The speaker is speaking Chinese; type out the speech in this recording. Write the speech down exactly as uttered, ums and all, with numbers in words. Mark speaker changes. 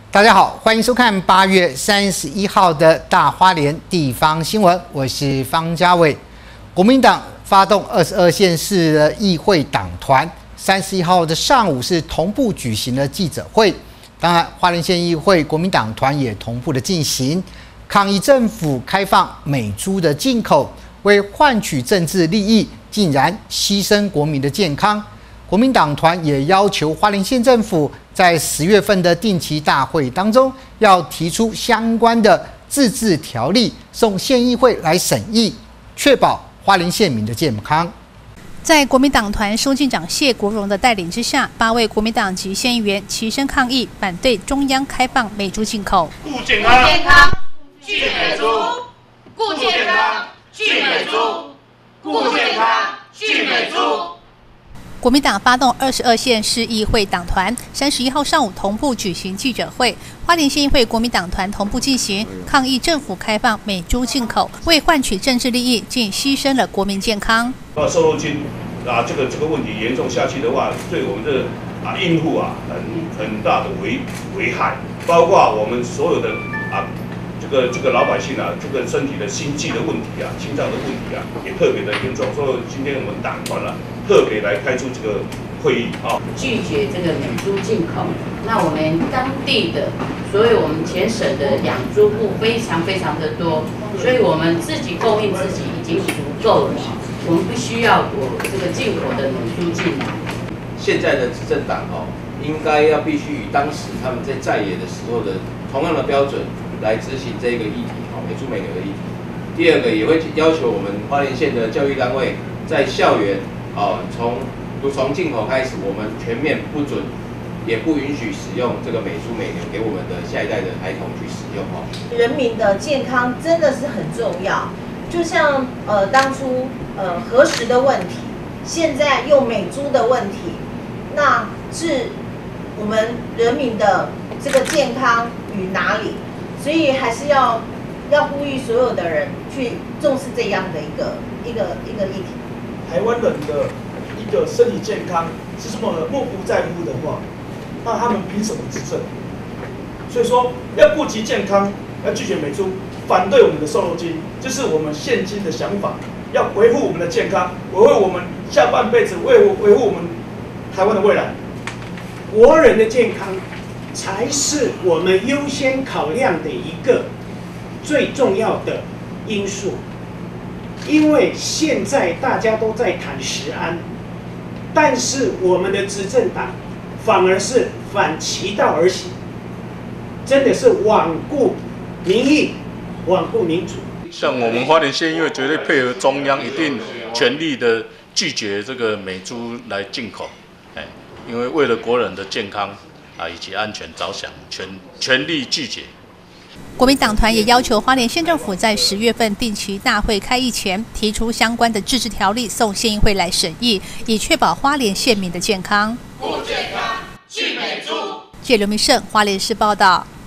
Speaker 1: 大家好，欢迎收看八月三十一号的大花莲地方新闻，我是方家伟。国民党发动二十二县市的议会党团，三十一号的上午是同步举行了记者会。当然，花莲县议会国民党团也同步的进行抗议政府开放美猪的进口，为换取政治利益，竟然牺牲国民的健康。国民党团也要求花莲县政府在十月份的定期大会当中，要提出相关的自治条例，送县议会来审议，确保花莲县民的健康。
Speaker 2: 在国民党团书记长谢国荣的带领之下，八位国民党籍县议员齐声抗议，反对中央开放美猪进口。
Speaker 3: 顾健康，健康，去美猪；顾健康，去美猪；顾健康，去美猪。
Speaker 2: 国民党发动二十二县市议会党团，三十一号上午同步举行记者会。花莲县议会国民党团同步进行抗议政府开放美猪进口，为换取政治利益，竟牺牲了国民健康。
Speaker 4: 那瘦肉精啊，这个这个问题严重下去的话，对我们的啊孕妇啊很很大的危危害，包括我们所有的啊这个这个老百姓啊，这个身体的心悸的问题啊，心脏的问题啊，也特别的严重。所以今天我们党团啊特别来开出这个会议啊，
Speaker 5: 拒绝这个美猪进口。那我们当地的，所以我们全省的养猪户非常非常的多，所以我们自己供应自己已经足够了，我们不需要我这个进口的美猪进来。
Speaker 6: 现在的执政党哦，应该要必须以当时他们在在野的时候的同样的标准来执行这个议题哦，美猪美牛的议题。第二个也会要求我们花莲县的教育单位在校园。哦，从从进口开始，我们全面不准，也不允许使用这个美猪美牛给我们的下一代的孩童去使用哦。
Speaker 7: 人民的健康真的是很重要，就像呃当初呃核食的问题，现在用美猪的问题，那是我们人民的这个健康与哪里？所以还是要要呼吁所有的人去重视这样的一个一个一个议题。
Speaker 8: 台湾人的一个身体健康是这么漠不在乎的话，那他们凭什么执政？所以说，要顾及健康，要拒绝美猪，反对我们的瘦肉精，这是我们现今的想法。要维护我们的健康，维护我们下半辈子，维护维护我们台湾的未来。
Speaker 9: 国人的健康才是我们优先考量的一个最重要的因素。因为现在大家都在谈食安，但是我们的执政党反而是反其道而行，真的是罔顾民意、罔顾民主。
Speaker 10: 像我们花莲县因为绝对配合中央，一定全力的拒绝这个美猪来进口，哎，因为为了国人的健康啊以及安全着想，全全力拒绝。
Speaker 2: 国民党团也要求花莲县政府在十月份定期大会开议前，提出相关的自治条例送县议会来审议，以确保花莲县民的健康。
Speaker 3: 顾健康，去美猪。
Speaker 2: 谢刘明胜，花莲市报道。